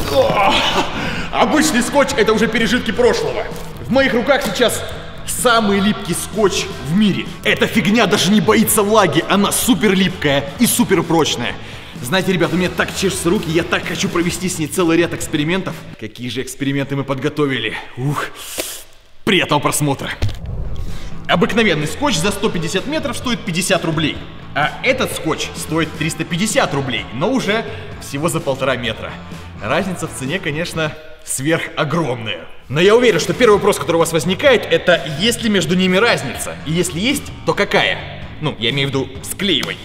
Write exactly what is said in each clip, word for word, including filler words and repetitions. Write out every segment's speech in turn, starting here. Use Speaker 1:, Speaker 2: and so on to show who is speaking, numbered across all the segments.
Speaker 1: Обычный скотч — это уже пережитки прошлого. В моих руках сейчас самый липкий скотч в мире. Эта фигня даже не боится влаги, она супер липкая и супер прочная. Знаете, ребят, у меня так чешутся руки, я так хочу провести с ней целый ряд экспериментов. Какие же эксперименты мы подготовили. Ух, приятного просмотра. Обыкновенный скотч за сто пятьдесят метров стоит пятьдесят рублей. А этот скотч стоит триста пятьдесят рублей, но уже всего за полтора метра. Разница в цене, конечно, сверхогромная. Но я уверен, что первый вопрос, который у вас возникает, это есть ли между ними разница? И если есть, то какая? Ну, я имею в виду склеивание.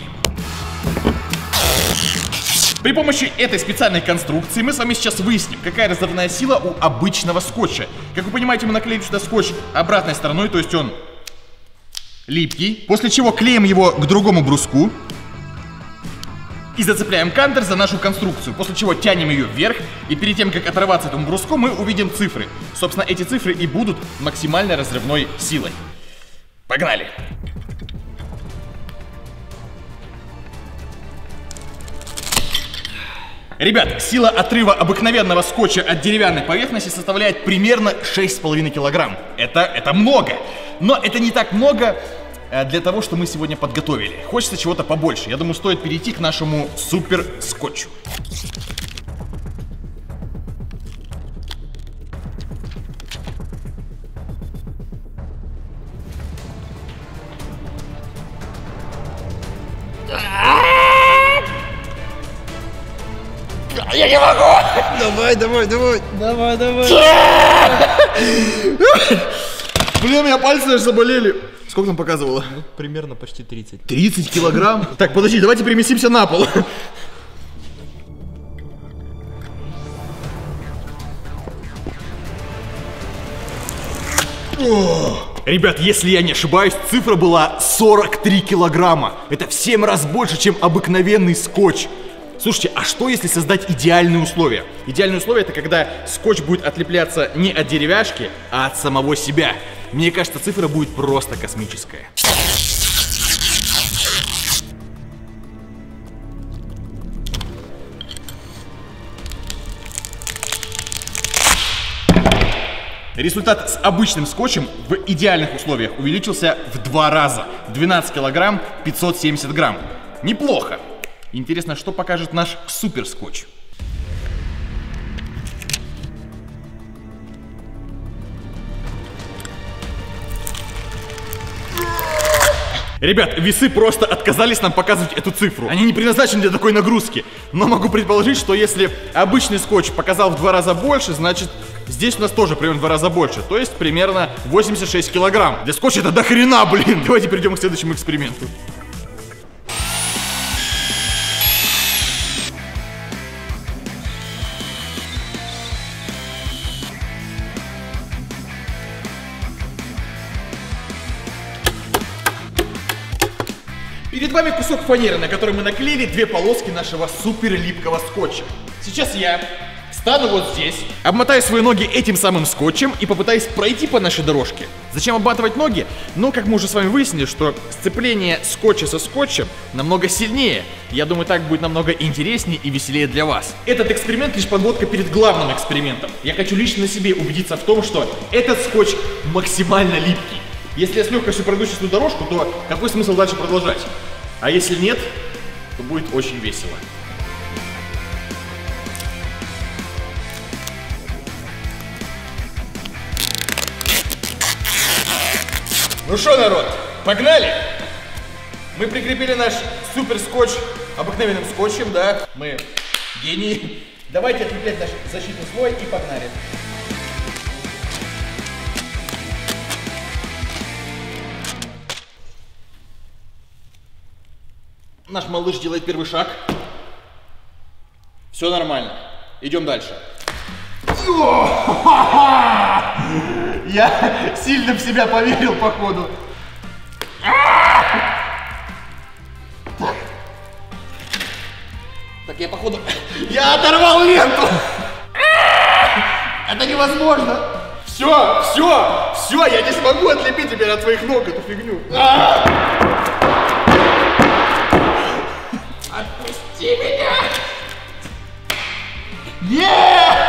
Speaker 1: При помощи этой специальной конструкции мы с вами сейчас выясним, какая разрывная сила у обычного скотча. Как вы понимаете, мы наклеим сюда скотч обратной стороной, то есть он липкий. После чего клеим его к другому бруску и зацепляем кантер за нашу конструкцию. После чего тянем ее вверх, и перед тем, как оторваться этому бруску, мы увидим цифры. Собственно, эти цифры и будут максимальной разрывной силой. Погнали! Ребят, сила отрыва обыкновенного скотча от деревянной поверхности составляет примерно шесть с половиной килограмм. Это, это много. Но это не так много для того, что мы сегодня подготовили. Хочется чего-то побольше. Я думаю, стоит перейти к нашему супер скотчу. Я не могу!
Speaker 2: Давай, давай, давай! Давай, давай!
Speaker 1: Блин, у меня пальцы даже заболели. Сколько там показывало?
Speaker 2: Ну, примерно почти тридцать.
Speaker 1: тридцать килограмм? Так, подожди, давайте переместимся на пол. Ребят, если я не ошибаюсь, цифра была сорок три килограмма. Это в семь раз больше, чем обыкновенный скотч. Слушайте, а что если создать идеальные условия? Идеальные условия — это когда скотч будет отлепляться не от деревяшки, а от самого себя. Мне кажется, цифра будет просто космическая. Результат с обычным скотчем в идеальных условиях увеличился в два раза. двенадцать килограмм, пятьсот семьдесят грамм. Неплохо. Интересно, что покажет наш супер скотч. Ребят, весы просто отказались нам показывать эту цифру. Они не предназначены для такой нагрузки. Но могу предположить, что если обычный скотч показал в два раза больше, значит здесь у нас тоже примерно в два раза больше. То есть примерно восемьдесят шесть килограмм. Для скотча это до хрена, блин. Давайте перейдем к следующему эксперименту. Перед вами кусок фанеры, на который мы наклеили две полоски нашего супер липкого скотча. Сейчас я стану вот здесь, обмотаю свои ноги этим самым скотчем и попытаюсь пройти по нашей дорожке. Зачем обматывать ноги? Ну, как мы уже с вами выяснили, что сцепление скотча со скотчем намного сильнее. Я думаю, так будет намного интереснее и веселее для вас. Этот эксперимент лишь подводка перед главным экспериментом. Я хочу лично на себе убедиться в том, что этот скотч максимально липкий. Если я с легкостью пройду сейчас эту дорожку, то какой смысл дальше продолжать? А если нет, то будет очень весело. Ну что, народ, погнали! Мы прикрепили наш супер скотч обыкновенным скотчем, да? Мы гении. Давайте отлеплять наш защитный слой и погнали. Наш малыш делает первый шаг. Все нормально. Идем дальше. Я сильно в себя поверил, походу. Так. Так, я, походу... Я оторвал ленту! Это невозможно! Все, все, все, я не смогу отлепить теперь от твоих ног эту фигню. Отпусти меня! Нет!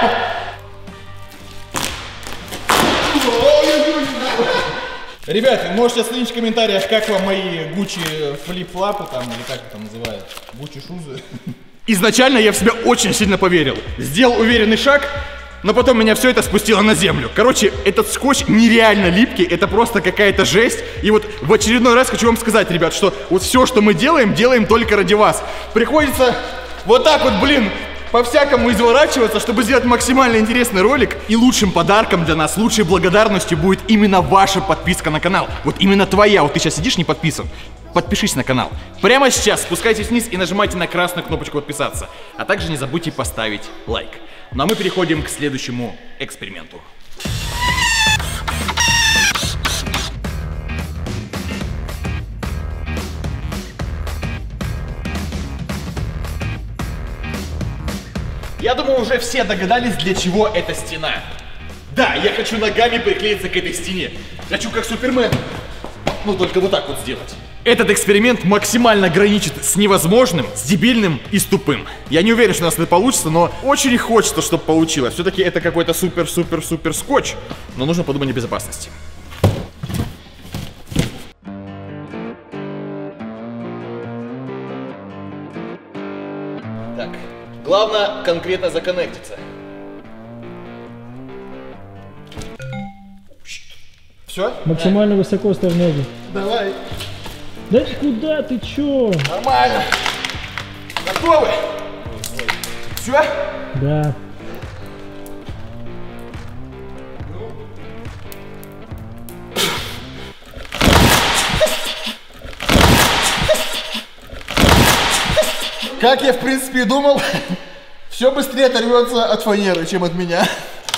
Speaker 1: Ребята, можете оценить в комментариях, как вам мои Гуччи флип-флапы там, или как это называют, Гуччи шузы. Изначально я в себя очень сильно поверил. Сделал уверенный шаг, но потом меня все это спустило на землю. Короче, этот скотч нереально липкий, это просто какая-то жесть. И вот в очередной раз хочу вам сказать, ребят, что вот все, что мы делаем, делаем только ради вас. Приходится вот так вот, блин, по-всякому изворачиваться, чтобы сделать максимально интересный ролик. И лучшим подарком для нас, лучшей благодарностью будет именно ваша подписка на канал. Вот именно твоя. Вот ты сейчас сидишь не подписан. Подпишись на канал. Прямо сейчас спускайтесь вниз и нажимайте на красную кнопочку подписаться. А также не забудьте поставить лайк. Ну а мы переходим к следующему эксперименту. Я думаю, уже все догадались, для чего эта стена. Да, я хочу ногами приклеиться к этой стене. Хочу как Супермен. Ну, только вот так вот сделать. Этот эксперимент максимально граничит с невозможным, с дебильным и с тупым. Я не уверен, что у нас это получится, но очень хочется, чтобы получилось. Все-таки это какой-то супер-супер-супер скотч. Но нужно подумать о безопасности. Так, главное конкретно законнектиться. Все?
Speaker 3: Максимально а. высоко ставь ноги.
Speaker 1: Давай.
Speaker 3: Да куда ты чё?
Speaker 1: Нормально. Готовы? Все?
Speaker 3: Да.
Speaker 1: Как я в принципе и думал, все быстрее оторвется от фанеры, чем от меня.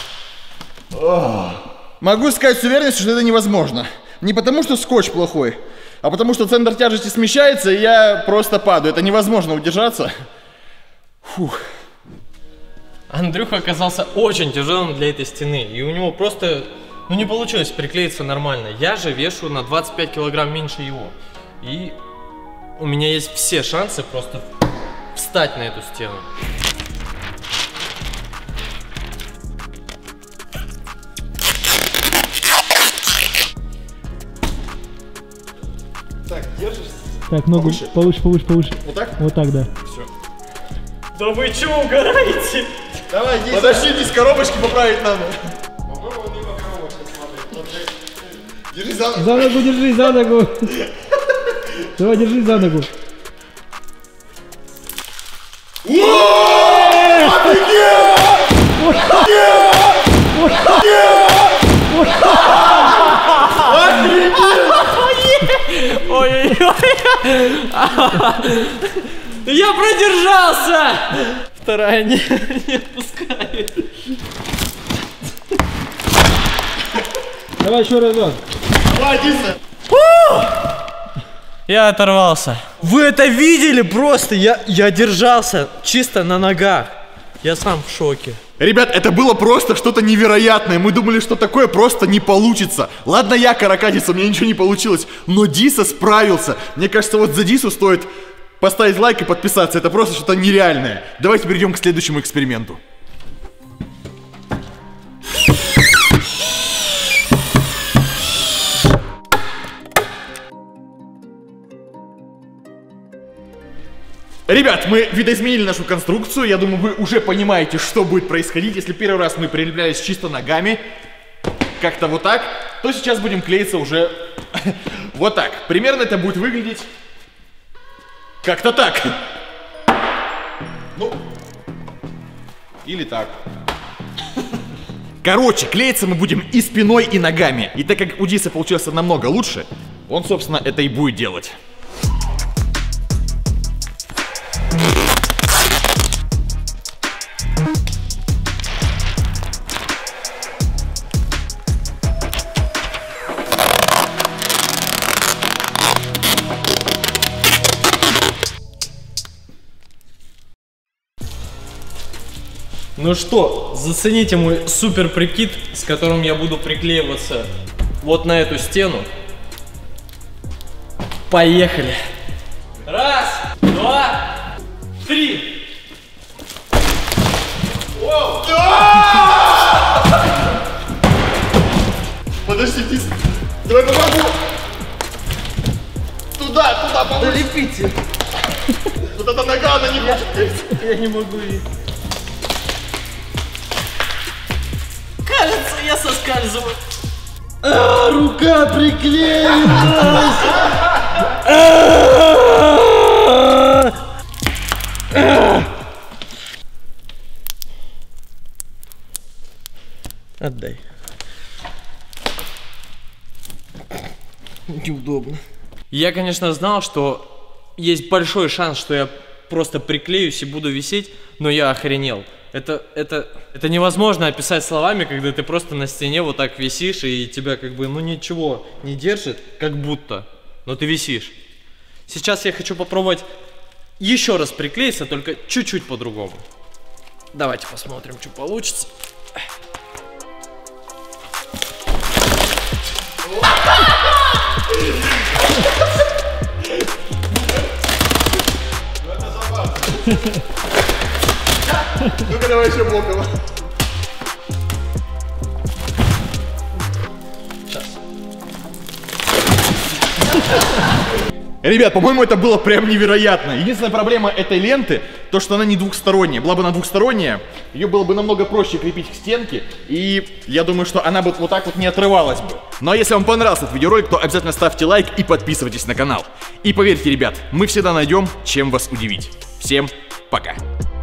Speaker 1: Могу сказать с уверенностью, что это невозможно. Не потому, что скотч плохой, а потому, что центр тяжести смещается, и я просто падаю. Это невозможно удержаться. Фух.
Speaker 2: Андрюха оказался очень тяжелым для этой стены, и у него просто, ну, не получилось приклеиться нормально. Я же вешу на двадцать пять килограмм меньше его. И у меня есть все шансы просто встать на эту стену.
Speaker 1: Так, держишься?
Speaker 3: Так, ногу повыше, повыше, повыше. повыше.
Speaker 1: Вот так?
Speaker 3: Вот так, да.
Speaker 1: Все.
Speaker 2: Да вы чё, угораете?
Speaker 1: Давай, здесь. Подожди, здесь коробочки поправить надо. Попробуй мимо коробочки смотреть. Держи за ногу.
Speaker 3: За ногу держи, за ногу. Давай, держи за ногу.
Speaker 2: Ой-ой-ой. Я продержался. Вторая не, не отпускает.
Speaker 3: Давай еще разок.
Speaker 1: Давай, Диса.
Speaker 2: Я оторвался. Вы это видели просто? Я, я держался чисто на ногах. Я сам в шоке.
Speaker 1: Ребят, это было просто что-то невероятное. Мы думали, что такое просто не получится. Ладно, я каракатица, у меня ничего не получилось. Но Диса справился. Мне кажется, вот за Дису стоит поставить лайк и подписаться. Это просто что-то нереальное. Давайте перейдем к следующему эксперименту. Ребят, мы видоизменили нашу конструкцию. Я думаю, вы уже понимаете, что будет происходить. Если первый раз мы прилеплялись чисто ногами, как-то вот так, то сейчас будем клеиться уже вот так. Примерно это будет выглядеть как-то так. Ну, или так. Короче, клеиться мы будем и спиной, и ногами. И так как у Дисы получилось намного лучше, он, собственно, это и будет делать.
Speaker 2: Ну что, зацените мой супер прикид, с которым я буду приклеиваться вот на эту стену. Поехали! Раз, два, три!
Speaker 1: Воу! Да! Подожди, Дис. Давай Я это могу! Туда, туда,
Speaker 2: Да
Speaker 1: повыше!
Speaker 2: лепите.
Speaker 1: Вот эта нога, она не может лезть.
Speaker 2: Я не могу и... Кажется, я соскальзываю.
Speaker 4: А, рука приклеилась!
Speaker 2: Отдай. Неудобно. Я, конечно, знал, что есть большой шанс, что я просто приклеюсь и буду висеть, но я охренел. Это, это, это невозможно описать словами, когда ты просто на стене вот так висишь, и тебя как бы, ну ничего не держит, как будто, но ты висишь. Сейчас я хочу попробовать еще раз приклеиться, только чуть-чуть по-другому. Давайте посмотрим, что получится.
Speaker 1: Ну-ка, давай еще боком.
Speaker 2: Сейчас.
Speaker 1: Ребят, по-моему, это было прям невероятно. Единственная проблема этой ленты, то, что она не двухсторонняя. Была бы она двухсторонняя, ее было бы намного проще крепить к стенке, и я думаю, что она бы вот так вот не отрывалась бы. Ну а если вам понравился этот видеоролик, то обязательно ставьте лайк и подписывайтесь на канал. И поверьте, ребят, мы всегда найдем, чем вас удивить. Всем пока!